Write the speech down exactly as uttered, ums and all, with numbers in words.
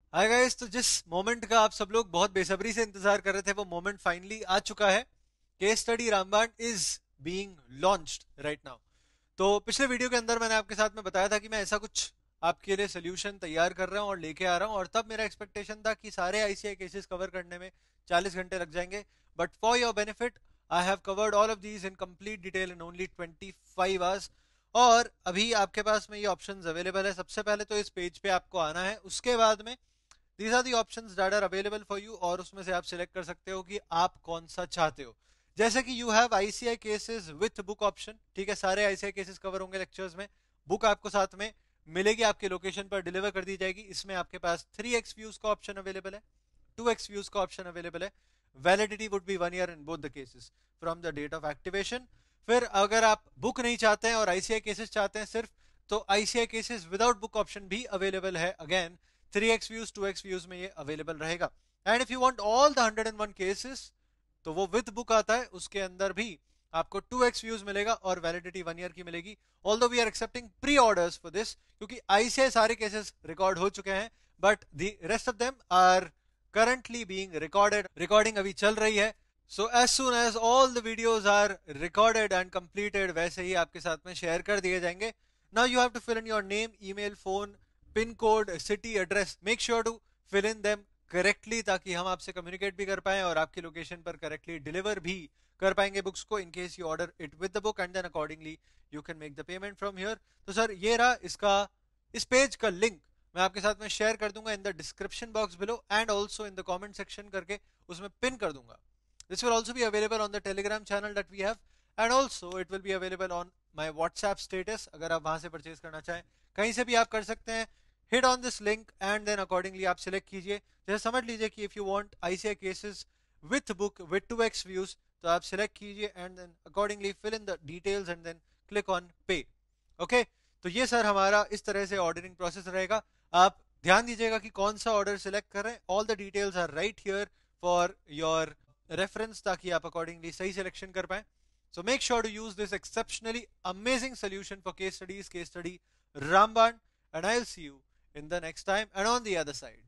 Hi guys, तो जिस moment का आप सब लोग बहुत बेसब्री से इंतजार कर रहे थे वो मोमेंट फाइनली आ चुका है। Case study Rambaan is being launched right now. तो पिछले वीडियो के अंदर मैंने आपके साथ में बताया था कि मैं ऐसा कुछ आपके लिए सोल्यूशन तैयार कर रहा हूँ और लेके आ रहा हूँ, और तब मेरा एक्सपेक्टेशन था कि सारे आईसीआई केसेस कवर करने में चालीस घंटे लग जाएंगे। But for your benefit I have covered all of these in complete detail in only twenty five hours. और अभी आपके पास में ये ऑप्शंस अवेलेबल है। सबसे पहले तो इस पेज पे आपको आना है, उसके बाद में these are the options that are available for you, और उसमें से आप सिलेक्ट कर सकते हो कि आप कौन सा चाहते हो। जैसे कि you have ICI cases with book option, ठीक है, सारे आईसीआई केसेस कवर होंगे लेक्चर्स में। बुक आपको साथ में मिलेगी, आपके लोकेशन पर डिलीवर कर दी जाएगी। इसमें आपके पास थ्री एक्स व्यूज का ऑप्शन अवेलेबल है, टू एक्स व्यूज का ऑप्शन अवेलेबल है। Validity would be one year in both the cases from the date of activation. फिर अगर आप बुक नहीं चाहते हैं और आईसीआई केसेस चाहते हैं सिर्फ, तो ICI cases without book option भी अवेलेबल है। Again three X views two X views में ये अवेलेबल रहेगा। And if you want all the hundred and one cases, तो वो विद बुक आता है, उसके अंदर भी आपको टू एक्स व्यूज मिलेगा और वैलिडिटी वन ईयर की मिलेगी। Although we are accepting pre orders for this, क्योंकि आईसीआई सारे केसेस रिकॉर्ड हो चुके हैं, but the rest of them are currently being recorded. Recording अभी चल रही है। So as soon as all the videos are recorded and completed, वैसे ही आपके साथ में शेयर कर दिए जाएंगे। Now you have to fill in your name, email, phone, pin code, city, address. Make sure to fill in them correctly, ताकि हम आपसे कम्युनिकेट भी कर पाएं और आपकी लोकेशन पर करेक्टली डिलीवर भी कर पाएंगे बुक्स को, in case you order it with the book, and then accordingly you can make the payment from here. तो सर ये रहा इसका, इस पेज का लिंक मैं आपके साथ में शेयर कर दूंगा in the description box below, and also in the comment section करके उसमें पिन कर दूंगा। This will also be available on the Telegram channel that we have, and also it will be available on my WhatsApp status. अगर आप वहां से purchase करना चाहें, कहीं से भी आप कर सकते हैं। Hit on this link and then accordingly आप सिलेक्ट कीजिए। जैसे समझ लीजिए कि if you want ICI cases with book with two X views, तो आप सिलेक्ट कीजिए and then accordingly fill in the details and then click on pay. Okay, तो ये सर हमारा इस तरह से ऑर्डरिंग प्रोसेस रहेगा। आप ध्यान दीजिएगा कि कौन सा ऑर्डर सिलेक्ट कर रहे हैं। All the details are right here for your reference, ताकि आप अकॉर्डिंगली सही सिलेक्शन कर पाए। So make sure to use this exceptionally amazing solution for case studies, case study Ramban, and I'll see you in the next time and on the other side.